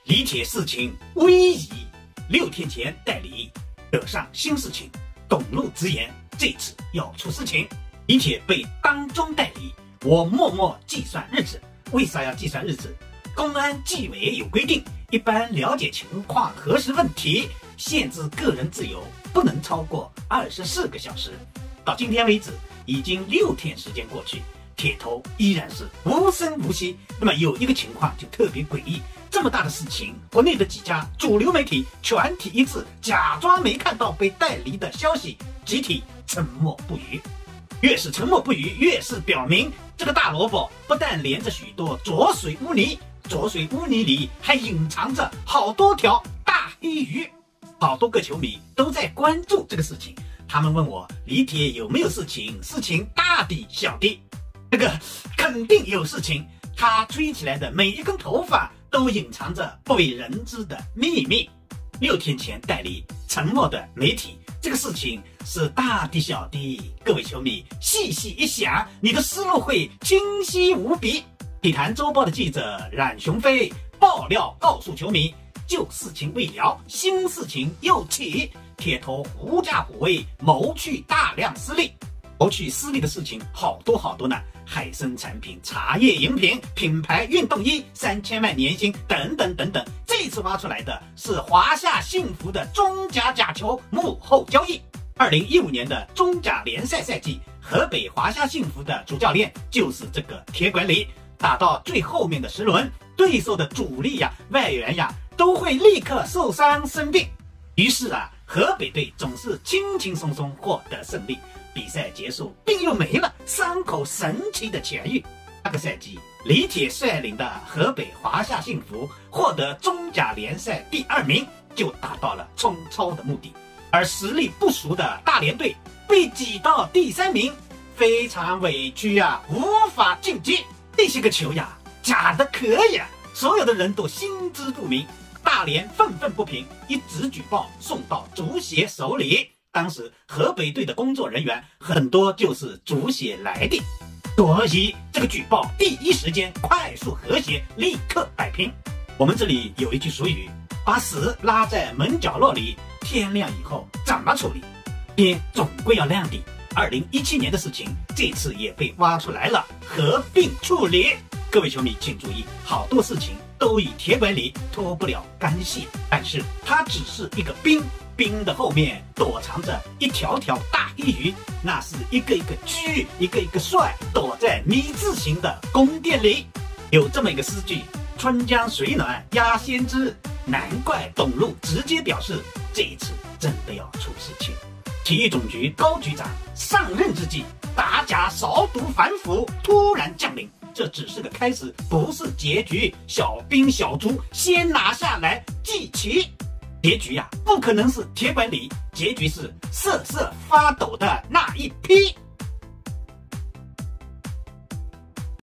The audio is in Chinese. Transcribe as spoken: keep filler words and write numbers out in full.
李铁事情危矣，六天前代理惹上新事情，董路直言这次要出事情。李铁被当中代理，我默默计算日子。为啥要计算日子？公安纪委有规定，一般了解情况、核实问题，限制个人自由不能超过二十四个小时。到今天为止，已经六天时间过去，铁头依然是无声无息。那么有一个情况就特别诡异，这么大的事情，国内的几家主流媒体全体一致假装没看到被带离的消息，集体沉默不语。越是沉默不语，越是表明这个大萝卜不但连着许多浊水污泥，浊水污泥里还隐藏着好多条大黑鱼。好多个球迷都在关注这个事情，他们问我李铁有没有事情，事情大的小的。这个肯定有事情，他吹起来的每一根头发都隐藏着不为人知的秘密。六天前代理沉默的媒体，这个事情是大的小的，各位球迷细细一想，你的思路会清晰无比。体坛周报的记者冉雄飞爆料告诉球迷，旧事情未了，新事情又起，铁头狐假虎威，谋取大量私利。谋取私利的事情好多好多呢，海参产品、茶叶饮品、品牌运动衣、三千万年薪等等等等。这次挖出来的是华夏幸福的中甲假球幕后交易。二零一五年的中甲联赛赛季，河北华夏幸福的主教练就是这个铁拐李。打到最后面的十轮，对手的主力呀、外援呀都会立刻受伤生病，于是啊，河北队总是轻轻松松获得胜利。比赛结束，病又没了，伤口神奇的痊愈。那个赛季，李铁率领的河北华夏幸福获得中甲联赛第二名，就达到了冲超的目的。而实力不俗的大连队被挤到第三名，非常委屈啊，无法晋级。这些个球呀，假的可以啊，所有的人都心知肚明。大连愤愤不平，一纸举报送到足协手里。当时河北队的工作人员很多就是足协来的，所以这个举报第一时间快速和谐，立刻摆平。我们这里有一句俗语，把屎拉在门角落里，天亮以后怎么处理？天总归要亮的。二零一七年的事情，这次也被挖出来了，合并处理。各位球迷请注意，好多事情都与铁拐李脱不了干系，但是它只是一个兵。兵的后面躲藏着一条条大黑鱼，那是一个一个狙，一个一个帅，躲在米字形的宫殿里。有这么一个诗句：春江水暖鸭先知，难怪董路直接表示这一次真的要出事情。体育总局高局长上任之际，打假扫毒反腐突然降临，这只是个开始，不是结局。小兵小卒先拿下来祭旗。结局呀、啊，不可能是铁拐李，结局是瑟瑟发抖的那一批。